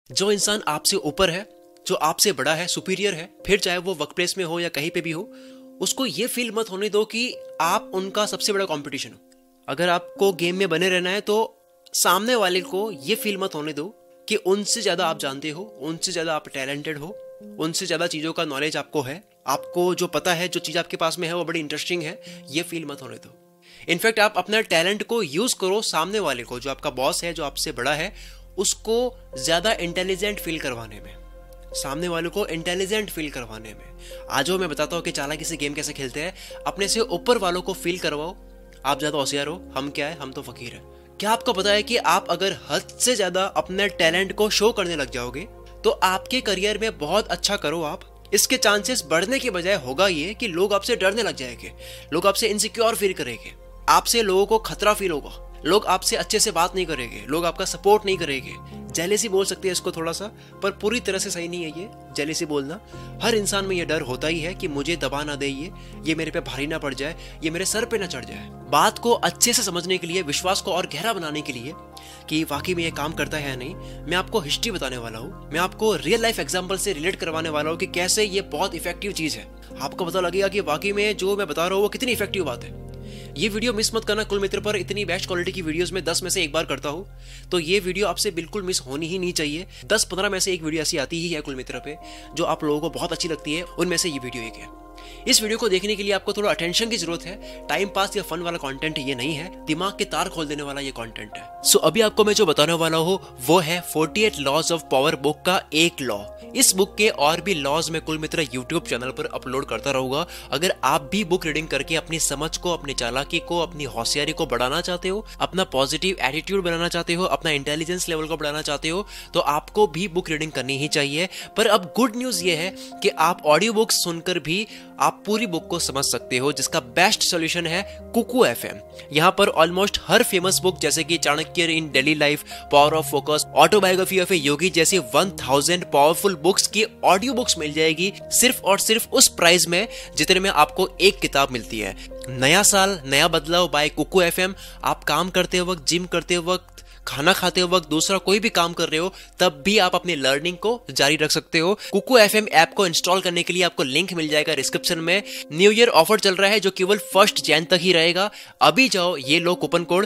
जो इंसान आपसे ऊपर है, जो आपसे बड़ा है, सुपीरियर है, फिर चाहे वो वर्क प्लेस में हो या कहीं पे भी हो, उसको ये फील मत होने दो कि आप उनका सबसे बड़ा कंपटीशन हो। अगर आपको गेम में बने रहना है तो सामने वाले को ये फील मत होने दो कि उनसे ज्यादा आप जानते हो, उनसे ज्यादा आप टैलेंटेड हो, उनसे ज्यादा चीजों का नॉलेज आपको है, आपको जो पता है, जो चीज आपके पास में है वो बड़ी इंटरेस्टिंग है, ये फील मत होने दो। इनफैक्ट आप अपना टैलेंट को यूज करो सामने वाले को, जो आपका बॉस है, जो आपसे बड़ा है, उसको ज्यादा इंटेलिजेंट फील करवाने में, सामने वालों को इंटेलिजेंट फील करवाने में। आज मैं बताता हूँ कि चालाकी से गेम कैसे खेलते हैं। अपने से ऊपर वालों को फील करवाओ आप ज्यादा होशियार हो, हम क्या है, हम तो फकीर है। क्या आपको पता है कि आप अगर हद से ज्यादा अपने टैलेंट को शो करने लग जाओगे तो आपके करियर में बहुत अच्छा करो आप, इसके चांसेस बढ़ने के बजाय होगा ये कि लोग आपसे डरने लग जाएंगे, लोग आपसे इनसिक्योर फील करेंगे, आपसे लोगों को खतरा फील होगा, लोग आपसे अच्छे से बात नहीं करेंगे, लोग आपका सपोर्ट नहीं करेंगे। जेलेसी बोल सकते हैं इसको थोड़ा सा, पर पूरी तरह से सही नहीं है ये जेलेसी बोलना। हर इंसान में ये डर होता ही है कि मुझे दबा ना दे, ये मेरे पे भारी ना पड़ जाए, ये मेरे सर पे ना चढ़ जाए। बात को अच्छे से समझने के लिए, विश्वास को और गहरा बनाने के लिए कि वाकई में ये काम करता है या नहीं, मैं आपको हिस्ट्री बताने वाला हूँ। मैं आपको रियल लाइफ एग्जांपल से रिलेट करवाने वाला हूँ कि कैसे ये बहुत इफेक्टिव चीज है। आपको पता लगेगा कि वाकई में जो मैं बता रहा हूँ वो कितनी इफेक्टिव बात है। ये वीडियो मिस मत करना। कुल मित्र पर इतनी बेस्ट क्वालिटी की वीडियोस में 10 में से एक बार करता हूँ, तो ये वीडियो आपसे बिल्कुल मिस होनी ही नहीं चाहिए। 10-15 में से एक वीडियो ऐसी आती ही है कुल मित्र पे जो आप लोगों को बहुत अच्छी लगती है, उनमें से ये वीडियो एक है। इस वीडियो को देखने के लिए आपको थोड़ा अटेंशन की जरूरत है। टाइम पास या फन वाला कंटेंट ये नहीं है, दिमाग के तार खोल देने वाला ये कंटेंट है। सो अभी आपको मैं जो बताने वाला हूँ वो है 48 लॉज ऑफ पावर बुक का एक लॉ। इस बुक के और भी लॉज मैं कुल मित्र यूट्यूब चैनल पर अपलोड करता रहूंगा। अगर आप भी बुक रीडिंग करके अपनी समझ को, अपनी चालाकी को, अपनी होशियारी को बढ़ाना चाहते हो, अपना पॉजिटिव एटीट्यूड बनाना चाहते हो, अपना इंटेलिजेंस लेवल को बढ़ाना चाहते हो, तो आपको भी बुक रीडिंग करनी ही चाहिए। पर अब गुड न्यूज ये है कि आप ऑडियो बुक सुनकर भी आप पूरी बुक को समझ सकते हो, जिसका बेस्ट सॉल्यूशन है कुकू एफएम। यहाँ पर ऑलमोस्ट हर फेमस बुक जैसे कि Chanakya in daily life, power of focus, autobiography of a yogi जैसी 1000 पावरफुल बुक्स की ऑडियो बुक्स मिल जाएगी सिर्फ और सिर्फ उस प्राइस में जितने में आपको एक किताब मिलती है। नया साल नया बदलाव बाय कुकू एफएम। आप काम करते वक्त, जिम करते वक्त, खाना खाते वक्त, दूसरा कोई भी काम कर रहे हो, तब भी आप अपनी लर्निंग को जारी रख सकते हो। कुकू एफएम ऐप को इंस्टॉल करने के लिए आपको लिंक मिल जाएगा डिस्क्रिप्शन में। न्यू ईयर ऑफर चल रहा है जो केवल 1 जैन तक ही रहेगा। अभी जाओ, ये लो coupon code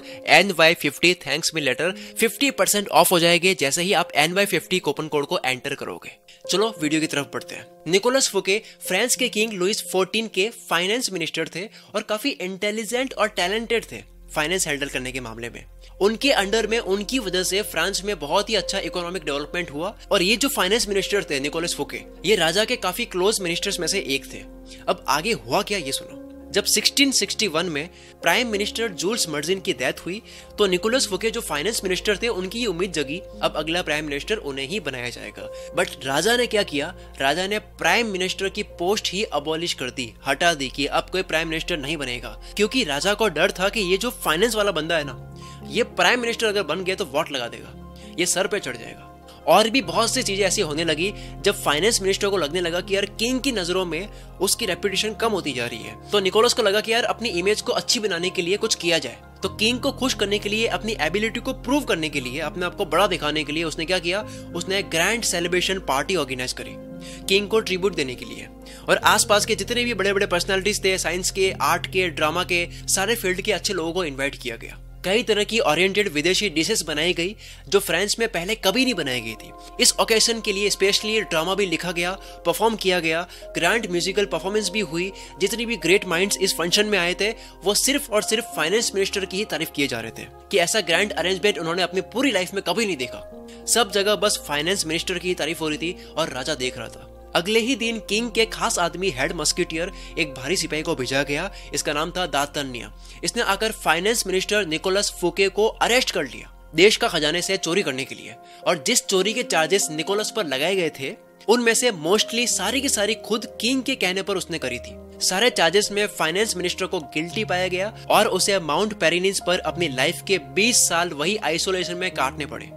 NY50 thanks me later, 50% off हो जाएंगे जैसे ही आप NY50 कूपन कोड को एंटर करोगे। चलो वीडियो की तरफ बढ़ते हैं। निकोलस फुके फ्रांस के किंग लुइस 14 के फाइनेंस मिनिस्टर थे और काफी इंटेलिजेंट और टैलेंटेड थे फाइनेंस हैंडल करने के मामले में। उनके अंडर में, उनकी वजह से फ्रांस में बहुत ही अच्छा इकोनॉमिक डेवलपमेंट हुआ। और ये जो फाइनेंस मिनिस्टर थे निकोलस फुके, ये राजा के काफी क्लोज मिनिस्टर्स में से एक थे। अब आगे हुआ क्या ये सुनो। जब 1661 में प्राइम मिनिस्टर जूल्स मर्जिन की डेथ हुई तो निकोलस फुके जो फाइनेंस मिनिस्टर थे उनकी ये उम्मीद जगी अब अगला प्राइम मिनिस्टर उन्हें ही बनाया जाएगा। बट राजा ने क्या किया, राजा ने प्राइम मिनिस्टर की पोस्ट ही अबॉलिश कर दी, हटा दी कि अब कोई प्राइम मिनिस्टर नहीं बनेगा। क्योंकि राजा को डर था कि ये जो फाइनेंस वाला बंदा है ना, ये प्राइम मिनिस्टर अगर बन गया तो वोट लगा देगा, ये सर पे चढ़ जाएगा। और भी बहुत सी चीजें ऐसी होने लगी जब फाइनेंस मिनिस्टर को लगने लगा कि यार किंग की नजरों में उसकी रेपुटेशन कम होती जा रही है। तो निकोलस को लगा कि यार अपनी इमेज को अच्छी बनाने के लिए कुछ किया जाए। तो किंग को खुश करने के लिए, अपनी एबिलिटी को प्रूव करने के लिए, अपने आप को बड़ा दिखाने के लिए उसने क्या किया, उसने एक ग्रैंड सेलिब्रेशन पार्टी ऑर्गेनाइज करी किंग को ट्रिब्यूट देने के लिए। और आसपास के जितने भी बड़े बड़े पर्सनालिटीज थे, साइंस के, आर्ट के, ड्रामा के, सारे फील्ड के अच्छे लोगों को इन्वाइट किया गया। कई तरह की ओरिएंटेड विदेशी डिशेस बनाई गई जो फ्रांस में पहले कभी नहीं बनाई गई थी। इस ओकेजन के लिए स्पेशली ड्रामा भी लिखा गया, परफॉर्म किया गया, ग्रैंड म्यूजिकल परफॉर्मेंस भी हुई। जितनी भी ग्रेट माइंड्स इस फंक्शन में आए थे वो सिर्फ और सिर्फ फाइनेंस मिनिस्टर की ही तारीफ किए जा रहे थे कि ऐसा ग्रैंड अरेंजमेंट उन्होंने अपनी पूरी लाइफ में कभी नहीं देखा। सब जगह बस फाइनेंस मिनिस्टर की ही तारीफ हो रही थी और राजा देख रहा था। अगले ही दिन किंग के खास आदमी हेड मस्किटियर एक भारी सिपाही को भेजा गया, इसका नाम था दातन्य। इसने आकर फाइनेंस मिनिस्टर निकोलस फुके को अरेस्ट कर लिया देश का खजाने से चोरी करने के लिए। और जिस चोरी के चार्जेस निकोलस पर लगाए गए थे उनमें से मोस्टली सारी की सारी खुद किंग के कहने पर उसने करी थी। सारे चार्जेस में फाइनेंस मिनिस्टर को गिल्टी पाया गया और उसे माउंट पेरिनिस पर अपनी लाइफ के 20 साल वही आइसोलेशन में काटने पड़े।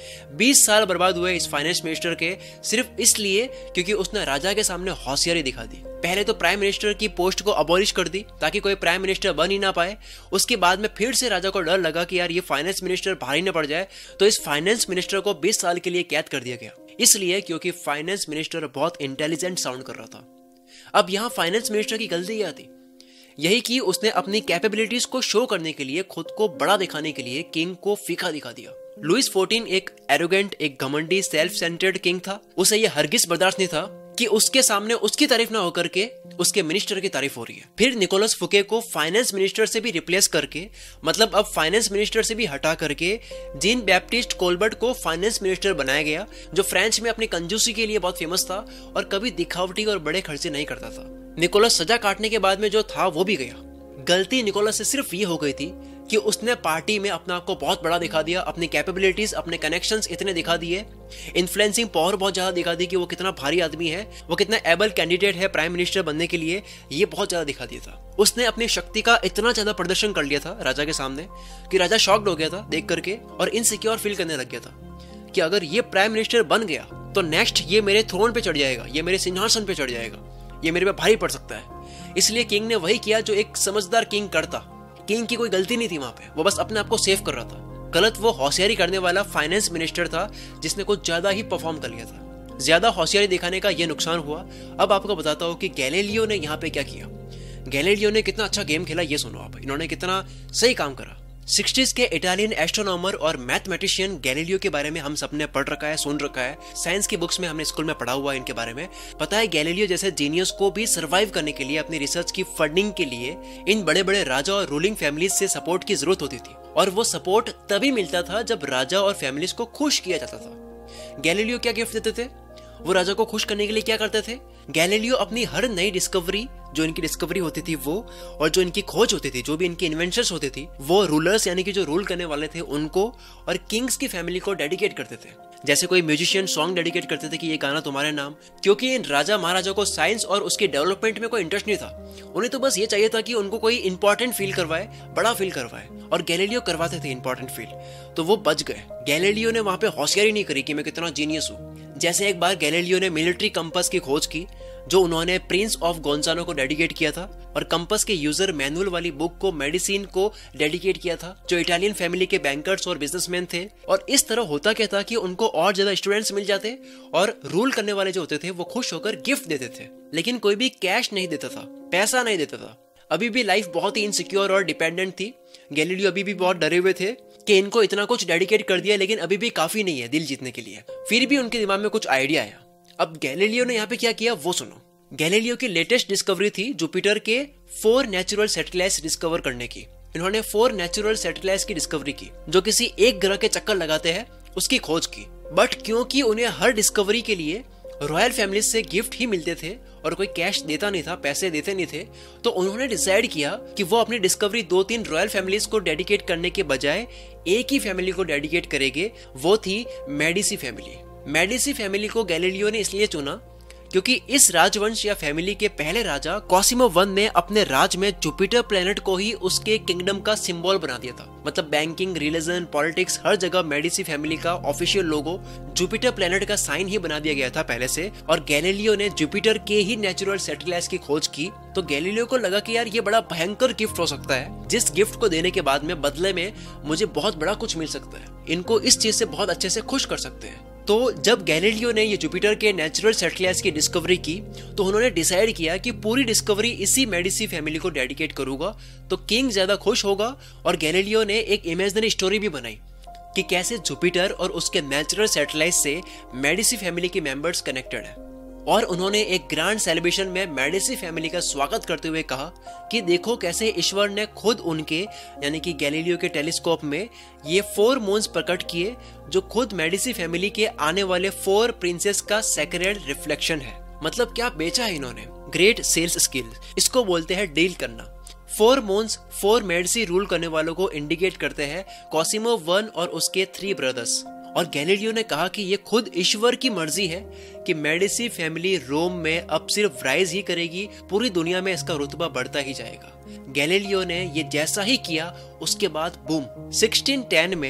20 साल बर्बाद हुए इस फाइनेंस मिनिस्टर के सिर्फ इसलिए क्योंकि उसने राजा के सामने होशियारी दिखा दी। पहले तो प्राइम मिनिस्टर की पोस्ट को अबॉलिश कर दी ताकि कोई प्राइम मिनिस्टर बन ही ना पाए। उसके बाद में फिर से राजा को डर लगा कि यार ये फाइनेंस मिनिस्टर भारी न पड़ जाए, तो इस फाइनेंस मिनिस्टर को 20 साल के लिए कैद कर दिया गया। इसलिए क्योंकि फाइनेंस मिनिस्टर बहुत इंटेलिजेंट साउंड कर रहा था। अब यहाँ फाइनेंस मिनिस्टर की गलती क्या थी? यही कि उसने अपनी कैपेबिलिटीज को शो करने के लिए, खुद को बड़ा दिखाने के लिए किंग को फीका दिखा दिया। लुइस 14 एक एरोगेंट, एक घमंडी, सेल्फ सेंटर्ड किंग था। उसे ये हरगिज बर्दाश्त नहीं था कि उसके सामने उसकी तारीफ ना होकर के उसके मिनिस्टर की तारीफ हो रही है। फिर निकोलस फुके को फाइनेंस मिनिस्टर से भी रिप्लेस करके, मतलब अब फाइनेंस मिनिस्टर से भी हटा करके जीन बैप्टिस्ट कोलबर्ट को फाइनेंस मिनिस्टर बनाया गया, जो फ्रांस में अपनी कंजूसी के लिए बहुत फेमस था और कभी दिखावटी और बड़े खर्चे नहीं करता था। निकोलस सजा काटने के बाद में जो था वो भी गया। गलती निकोलस से सिर्फ ये हो गई थी कि उसने पार्टी में अपने आप को बहुत बड़ा दिखा दिया, अपनी कैपेबिलिटीज, अपने कनेक्शंस इतने दिखा दिए, इन्फ्लुएंसिंग पावर बहुत ज्यादा दिखा दी कि वो कितना भारी आदमी है, वो कितना एबल कैंडिडेट है प्राइम मिनिस्टर बनने के लिए, ये बहुत ज्यादा दिखा दिया था। उसने अपनी शक्ति का इतना ज्यादा प्रदर्शन कर लिया था राजा के सामने कि राजा शॉक्ड हो गया था देख करके और इनसिक्योर फील करने लग गया था कि अगर ये प्राइम मिनिस्टर बन गया तो नेक्स्ट ये मेरे थ्रोन पे चढ़ जाएगा, ये मेरे सिंहासन पे चढ़ जाएगा, ये मेरे पे भारी पड़ सकता है। इसलिए किंग ने वही किया जो एक समझदार किंग करता। किंग की कोई गलती नहीं थी वहां पे, वो बस अपने आप को सेव कर रहा था। गलत वो होशियारी करने वाला फाइनेंस मिनिस्टर था जिसने कुछ ज्यादा ही परफॉर्म कर लिया था। ज्यादा होशियारी दिखाने का ये नुकसान हुआ। अब आपको बताता हूँ कि गैलीलियो ने यहाँ पे क्या किया। गैलीलियो ने कितना अच्छा गेम खेला ये सुनो आप, इन्होंने कितना सही काम करा। 60s के इटालियन एस्ट्रोनॉमर और मैथमेटिशियन गैलीलियो के बारे में हम सबने पढ़ रखा है, सुन रखा है, साइंस की बुक्स में हमने स्कूल में पढ़ा हुआ है इनके बारे में। पता है गैलीलियो जैसे जीनियस को भी सरवाइव करने के लिए, अपनी रिसर्च की फंडिंग के लिए इन बड़े बड़े राजा और रूलिंग फैमिलीज से सपोर्ट की जरूरत होती थी, और वो सपोर्ट तभी मिलता था जब राजा और फैमिलीज को खुश किया जाता था। गैलीलियो क्या गिफ्ट देते थे? वो राजा को खुश करने के लिए क्या करते थे? गैलीलियो अपनी हर नई डिस्कवरी, जो इनकी डिस्कवरी होती थी वो, और जो इनकी खोज होती थी, जो भी इनकी इन्वेंशंस होती थी, वो रूलर्स यानी कि जो रूल करने वाले थे उनको और किंग्स की फैमिली को डेडिकेट करते थे। जैसे कोई म्यूजिशियन सॉन्ग डेडिकेट करते थे कि ये गाना तुम्हारे नाम, क्योंकि इन राजा महाराजा को साइंस और उसके डेवलपमेंट में कोई इंटरेस्ट नहीं था। उन्हें तो बस ये चाहिए था कि उनको कोई इंपॉर्टेंट फील करवाए, बड़ा फील करवाए, और गैलीलियो करवाते थे इंपॉर्टेंट फील, तो वो बच गए। गैलीलियो ने वहां पे होशियारी नहीं करी कि मैं कितना जीनियस हूँ। जैसे एक बार गैलीलियो ने मिलिट्री कंपास की खोज की, जो उन्होंने प्रिंस ऑफ गोंजानो को डेडिकेट किया था, और कंपास के यूजर मैनुअल वाली बुक को मेडिसिन को डेडिकेट किया था, जो इटालियन फैमिली के बैंकर्स और बिजनेसमैन थे। और इस तरह होता क्या था कि उनको और ज्यादा स्टूडेंट्स मिल जाते और रूल करने वाले जो होते थे वो खुश होकर गिफ्ट देते थे, लेकिन कोई भी कैश नहीं देता था, पैसा नहीं देता था। अभी भी लाइफ बहुत ही इनसिक्योर और डिपेंडेंट थी। गैलीलियो अभी भी बहुत डरे हुए थे कि इनको इतना कुछ डेडिकेट कर दिया लेकिन अभी भी काफी नहीं है दिल जीतने के लिए। फिर भी उनके दिमाग में कुछ आइडिया आया। अब गैलीलियो ने यहाँ पे क्या किया वो सुनो। गैलीलियो की लेटेस्ट डिस्कवरी थी जुपिटर के 4 नेचुरल सैटेलाइट्स डिस्कवर करने की। इन्होंने 4 नेचुरल सैटेलाइट्स की डिस्कवरी की जो किसी एक ग्रह के चक्कर लगाते हैं, उसकी खोज की। बट क्योंकि उन्हें हर डिस्कवरी के लिए रॉयल फैमिली से गिफ्ट ही मिलते थे और कोई कैश देता नहीं था, पैसे देते नहीं थे, तो उन्होंने डिसाइड किया कि वो अपनी डिस्कवरी 2-3 रॉयल फैमिलीज को डेडिकेट करने के बजाय एक ही फैमिली को डेडिकेट करेंगे। वो थी मेडिसी फैमिली। मेडिसी फैमिली को गैलीलियो ने इसलिए चुना क्योंकि इस राजवंश या फैमिली के पहले राजा कॉसिमो I ने अपने राज में जुपिटर प्लेनेट को ही उसके किंगडम का सिंबल बना दिया था। मतलब बैंकिंग, रिलीजन, पॉलिटिक्स, हर जगह मेडिसी फैमिली का ऑफिशियल लोगो जुपिटर प्लेनेट का साइन ही बना दिया गया था पहले से। और गैलीलियो ने जुपिटर के ही नेचुरल सैटेलाइट्स की खोज की, तो गैलीलियो को लगा कि यार ये बड़ा भयंकर गिफ्ट हो सकता है, जिस गिफ्ट को देने के बाद में बदले में मुझे बहुत बड़ा कुछ मिल सकता है, इनको इस चीज से बहुत अच्छे से खुश कर सकते हैं। तो जब गैलीलियो ने ये जुपिटर के नेचुरल सैटेलाइट्स की डिस्कवरी की, तो उन्होंने डिसाइड किया कि पूरी डिस्कवरी इसी मेडिसी फैमिली को डेडिकेट करूंगा तो किंग ज्यादा खुश होगा। और गैलीलियो ने एक इमेजिनरी स्टोरी भी बनाई कि कैसे जुपिटर और उसके नेचुरल सैटेलाइट से मेडिसी फैमिली के मेंबर्स कनेक्टेड है। और उन्होंने एक ग्रैंड सेलिब्रेशन में मेडिसी फैमिली का स्वागत करते हुए कहा कि देखो कैसे ईश्वर ने खुद उनके यानी कि गैलीलियो के टेलीस्कोप में ये 4 मून्स प्रकट किए, जो खुद मेडिसी फैमिली के आने वाले 4 प्रिंसेस का सेक्रेड रिफ्लेक्शन है। मतलब क्या बेचा है इन्होंने, ग्रेट सेल्स स्किल, इसको बोलते हैं डील करना। 4 मून्स 4 मेडिसी रूल करने वालों को इंडिकेट करते हैं, कॉसिमो I और उसके 3 ब्रदर्स। और गैलीलियो ने कहा कि ये खुद ईश्वर की मर्जी है कि मेडिसी फैमिली रोम में अब सिर्फ राइज ही करेगी, पूरी दुनिया में इसका रुतबा बढ़ता ही जाएगा। गैलीलियो ने ये जैसा ही किया, उसके बाद बूम, 1610 में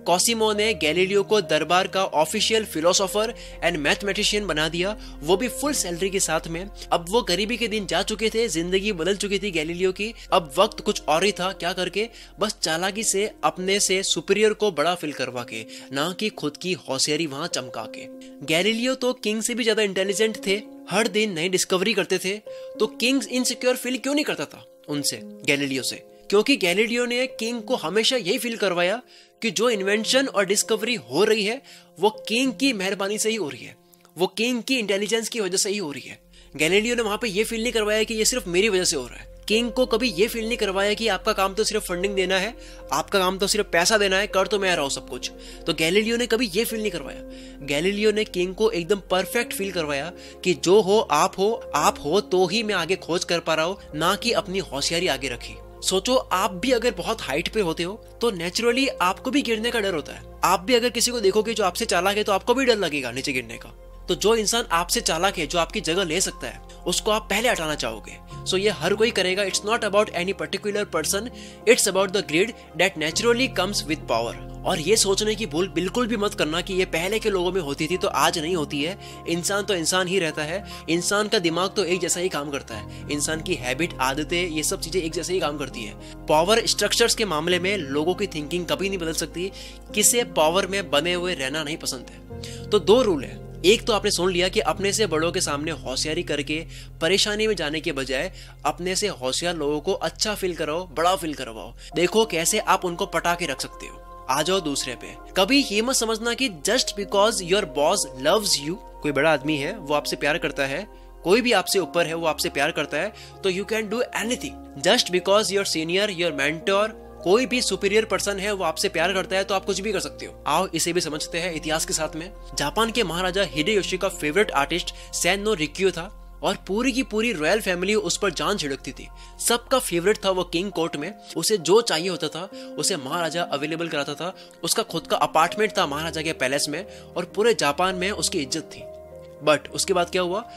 कॉसिमो ने गैलीलियो को दरबार का ऑफिशियल फिलोसोफर एंड मैथमेटिशियन बना दिया, वो भी फुल सैलरी के साथ में। अब वो गरीबी के दिन जा चुके थे, जिंदगी बदल चुकी थी गैलीलियो की। अब वक्त कुछ और ही था, क्या करके, बस चालाकी से अपने से सुपीरियर को बड़ा फील करवा के, ना कि खुद की होशियारी वहां चमका के। गैलीलियो तो किंग से भी ज्यादा इंटेलिजेंट थे, हर दिन नई डिस्कवरी करते थे, तो किंग इनसिक्योर फील क्यों नहीं करता था उनसे, गैलीलियो से? क्योंकि गैलीलियो ने किंग को हमेशा यही फील करवाया कि जो इन्वेंशन और डिस्कवरी हो रही है वो किंग की मेहरबानी से ही हो रही है, वो किंग की इंटेलिजेंस की वजह से ही हो रही है। गैलीलियो ने वहां पे ये फील नहीं करवाया कि ये सिर्फ मेरी वजह से हो रहा है। किंग को कभी ये फील नहीं करवाया कि आपका काम तो सिर्फ फंडिंग देना है, आपका काम तो सिर्फ पैसा देना है, कर तो मैं रहा हूं सब कुछ। तो गैलीलियो ने कभी ये फील नहीं करवाया। गैलीलियो ने किंग को एकदम परफेक्ट फील करवाया कि जो हो आप हो तो ही मैं आगे खोज कर पा रहा हूं, ना कि अपनी होशियारी आगे रखी। सोचो, आप भी अगर बहुत हाइट पे होते हो तो नेचुरली आपको भी गिरने का डर होता है। आप भी अगर किसी को देखोगे जो आपसे चालाक है तो आपको भी डर लगेगा नीचे गिरने का। तो जो इंसान आपसे चालाक है, जो आपकी जगह ले सकता है, उसको आप पहले हटाना चाहोगे। सो ये हर कोई करेगा। It's not about any particular person, it's about the greed that naturally comes with power. और ये सोचने की भूल बिल्कुल भी मत करना कि ये पहले के लोगों में होती थी तो आज नहीं होती है। इंसान तो इंसान ही रहता है, इंसान का दिमाग तो एक जैसा ही काम करता है, इंसान की हैबिट, आदतें, ये सब चीजें एक जैसे ही काम करती है। पावर स्ट्रक्चर्स के मामले में लोगों की थिंकिंग कभी नहीं बदल सकती। किसे पावर में बने हुए रहना नहीं पसंद है। तो दो रूल है। एक तो आपने सुन लिया कि अपने से बड़ों के सामने होशियारी करके परेशानी में जाने के बजाय अपने से होशियार लोगों को अच्छा फील कराओ, बड़ा फील करवाओ। देखो कैसे आप उनको पटा के रख सकते हो। आ जाओ दूसरे पे। कभी ये मत समझना कि just because your boss loves you, कोई बड़ा आदमी है वो आपसे प्यार करता है, कोई भी आपसे ऊपर है वो आपसे प्यार करता है, तो you can do anything. Just because your senior, your mentor, कोई भी सुपीरियर पर्सन है वो आपसे प्यार करता है तो आप कुछ भी कर सकते हो। आओ इसे भी समझते हैं इतिहास के साथ में। जापान के महाराजा हिडेयोशी का favourite artist Sen no Rikyu था और पूरी की पूरी रॉयल फैमिली उस पर जान छिड़कती थी। सबका फेवरेट था वो किंग कोर्ट में। उसे जो चाहिए होता था उसे महाराजा अवेलेबल कराता था। उसका खुद का अपार्टमेंट था महाराजा के पैलेस में और पूरे जापान में उसकी इज्जत थी। बट उसके बाद क्या हुआ,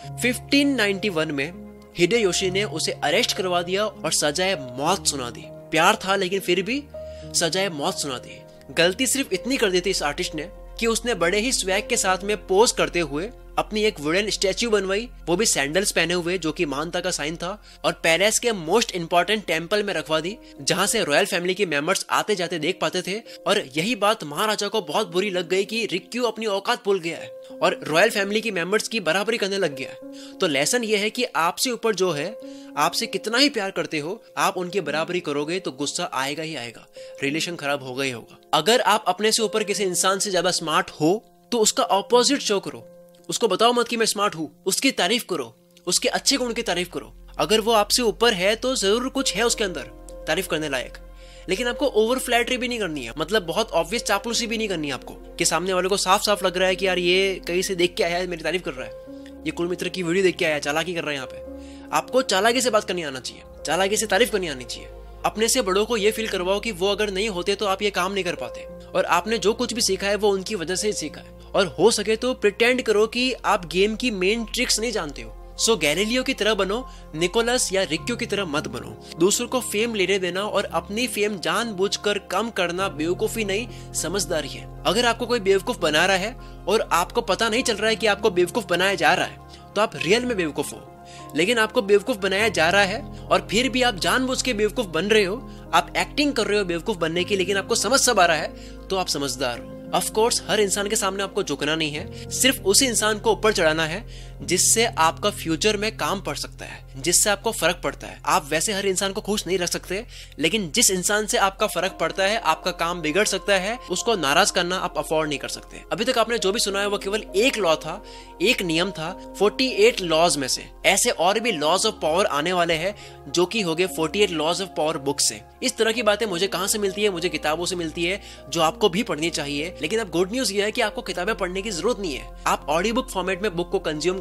1591 में हिडेयोशी ने उसे अरेस्ट करवा दिया और सजाए मौत सुना दी। प्यार था लेकिन फिर भी सजाए मौत सुना दी। गलती सिर्फ इतनी कर दी थी इस आर्टिस्ट ने कि उसने बड़े ही स्वैग के साथ में पोज करते हुए अपनी एक वुडन स्टैच्यू बनवाई, वो भी सैंडल्स पहने हुए, जो कि महानता का साइन था, और पैलेस के मोस्ट इंपॉर्टेंट टेंपल में रखवा दी जहां से रॉयल फैमिली के मेंबर्स आते जाते देख पाते थे। और यही बात महाराजा को बहुत बुरी लग गई कि रिक्यू अपनी औकात भूल गया है और रॉयल फैमिली की मेंबर्स की बराबरी करने लग गया है। तो लेसन ये है कि आपसे ऊपर जो है, आपसे कितना ही प्यार करते हो, आप उनकी बराबरी करोगे तो गुस्सा आएगा ही आएगा, रिलेशन खराब होगा ही होगा। अगर आप अपने से ऊपर किसी इंसान से ज्यादा स्मार्ट हो तो उसका ऑपोजिट शो करो। उसको बताओ मत कि मैं स्मार्ट हूं, उसकी तारीफ करो, उसके अच्छे गुण की तारीफ करो। अगर वो आपसे ऊपर है तो जरूर कुछ है उसके अंदर तारीफ करने लायक। लेकिन आपको ओवर फ्लैटरी भी नहीं करनी है, मतलब बहुत ऑब्वियस चापलूसी भी नहीं करनी है आपको कि सामने वाले को साफ साफ लग रहा है कि यार ये कहीं से देख के आया है, मेरी तारीफ कर रहा है, ये कुलमित्र की वीडियो देख के आया है, चालाकी कर रहा है। यहाँ पे आपको चालाकी से बात करनी आना चाहिए, चालाकी से तारीफ करनी आनी चाहिए। अपने से बड़ों को ये फील करवाओ कि वो अगर नहीं होते तो आप ये काम नहीं कर पाते, और आपने जो कुछ भी सीखा है वो उनकी वजह से ही सीखा है। और हो सके तो प्रिटेंड करो कि आप गेम की मेन ट्रिक्स नहीं जानते हो। सो गैलीलियो की तरह बनो, निकोलस या रिक्यू की तरह मत बनो। दूसरों को फेम लेने देना और अपनी फेम जानबूझकर कम करना बेवकूफी नहीं, समझदारी है। अगर आपको कोई बेवकूफ बना रहा है और आपको पता नहीं चल रहा है कि आपको बेवकूफ बनाया जा रहा है, तो आप रियल में बेवकूफ हो। लेकिन आपको बेवकूफ बनाया जा रहा है और फिर भी आप जानबूझ के बेवकूफ बन रहे हो, आप एक्टिंग कर रहे हो बेवकूफ बनने की, लेकिन आपको समझ सब आ रहा है, तो आप समझदार हो। ऑफ कोर्स हर इंसान के सामने आपको झुकना नहीं है, सिर्फ उसी इंसान को ऊपर चढ़ाना है जिससे आपका फ्यूचर में काम पड़ सकता है, जिससे आपको फर्क पड़ता है। आप वैसे हर इंसान को खुश नहीं रख सकते, लेकिन जिस इंसान से आपका फर्क पड़ता है, आपका काम बिगड़ सकता है, उसको नाराज करना आप अफोर्ड नहीं कर सकते। अभी तक आपने जो भी सुना है वो केवल एक लॉ था, एक नियम था 48 लॉज में से। ऐसे और भी लॉज ऑफ पावर आने वाले हैं जो कि हो गए 48 लॉज ऑफ पावर बुक से। इस तरह की बातें मुझे कहां से मिलती है? मुझे किताबों से मिलती है, जो आपको भी पढ़नी चाहिए। लेकिन अब गुड न्यूज ये है कि आपको किताबें पढ़ने की जरूरत नहीं है, आप ऑडियो बुक फॉर्मेट में बुक को कंज्यूम कर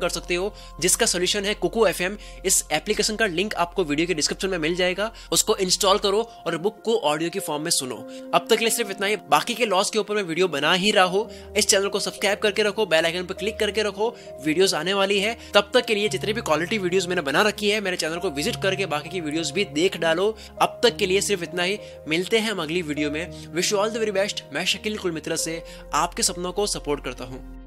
कर सकते हो, जिसका सोल्यूशन है कुकू FM। इस एप्लीकेशन का लिंक आपको वीडियो के डिस्क्रिप्शन में मिल जाएगा। उसको इंस्टॉल करो और बुक को ऑडियो की फॉर्म में सुनो। अब तक के लिए सिर्फ इतना ही। बाकी के लॉस के ऊपर मैं वीडियो बना ही रहा हूं। इस चैनल को सब्सक्राइब करके रखो, बेल आइकन पर क्लिक करके रखो, वीडियोस आने वाली है। तब तक के लिए जितने भी क्वालिटी वीडियोस मैंने बना रखी है, मेरे चैनल को विजिट करके बाकी की वीडियोस भी देख डालो। अब तक के लिए सिर्फ इतना ही। मिलते हैं हम अगली वीडियो में। Wish you all the very best. मैं शकील कुलमित्रा से आपके सपनों को सपोर्ट करता हूं।